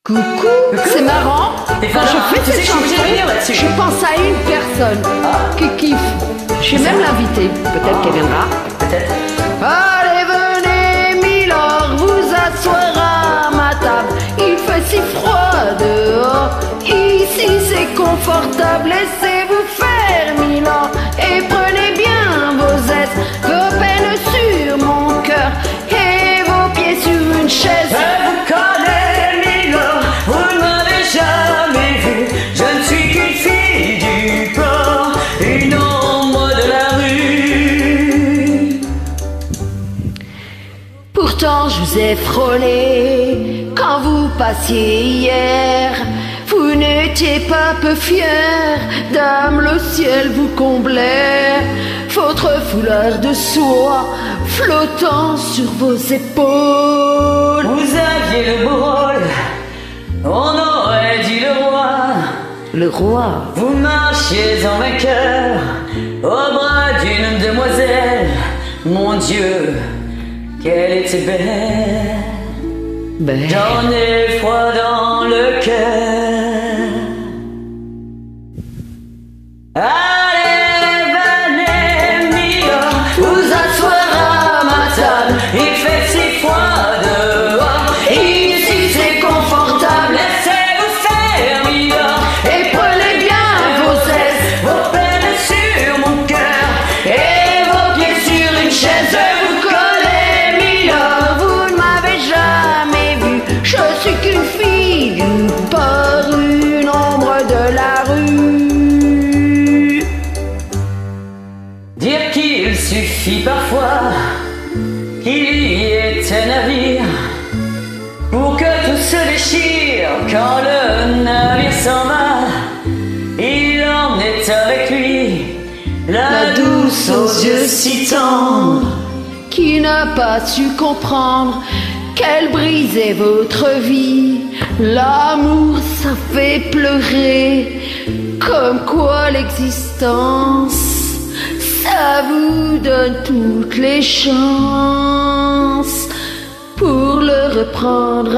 Coucou, c'est marrant. Quand je fais cette chanson, je pense à une personne qui kiffe. Je vais même l'inviter. Peut-être qu'elle viendra. Peut-être. Allez, venez, Milord, vous asseoir à ma table. Il fait si froid dehors. Ici, c'est confortable. Laissez-vous faire, Milord. Et prenez bien vos aises, vos peines sur mon cœur et vos pieds sur une chaise. Je vous connais, Milord, vous ne m'avez jamais vu. Je ne suis qu'une fille du port, une ombre de la rue. Pourtant je vous ai frôlé quand vous passiez hier. Vous n'étiez pas peu fier, dame, le ciel vous comblait. Votre foulard de soie flottant sur vos épaules. Vous aviez le beau rôle, on aurait dit le roi. Le roi. Vous marchiez en vainqueur au bras d'une demoiselle. Mon Dieu, qu'elle était belle. Ben, J'en ai froid dans le cœur. Allez, venez, Milord, vous asseoir à ma table. Il fait si froid dehors, ici c'est confortable. Laissez-vous faire, Milord, et prenez bien vos aises, vos peines sur mon cœur et vos pieds sur une chaise. je vous connais, Milord, vous ne m'avez jamais vu. Je suis qu'une fille du port, une ombre de la rue. Dire qu'il suffit parfois qu'il y ait un navire pour que tout se déchire. Quand le navire s'en va, il emmenait avec lui la douce aux yeux si tendres. Qui n'a pas su comprendre qu'elle brisait votre vie. L'amour, ça fait pleurer, comme quoi l'existence, ça vous donne toutes les chances pour le reprendre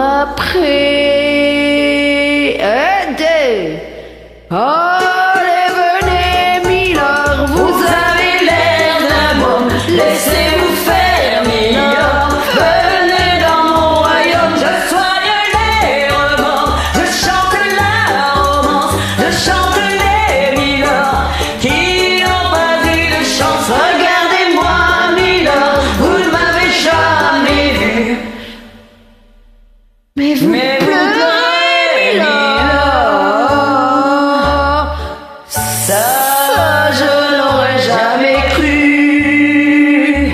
après. Aidez! Allez, venez, Milord, vous avez l'air d'un homme. Laissez-vous faire, Milord, venez dans mon royaume. Je soigne les romans, je chante la romance, je chante les Milords qui n'ont pas eu de chance. Regardez-moi, Milord, vous ne m'avez jamais vu. Mais vous Mais vous pleurez, pleurez, Milord. Ça, je n'aurais jamais cru.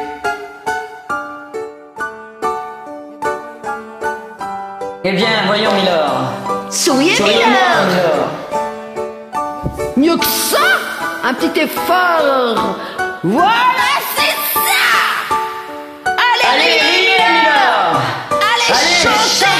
Eh bien, voyons, Milord. Souriez, Souriez-moi, Milord. Milord. Mieux que ça, un petit effort. Voilà, c'est ça. Allez, Allez, riez, riez, Milord. Allez, Allez, chantez.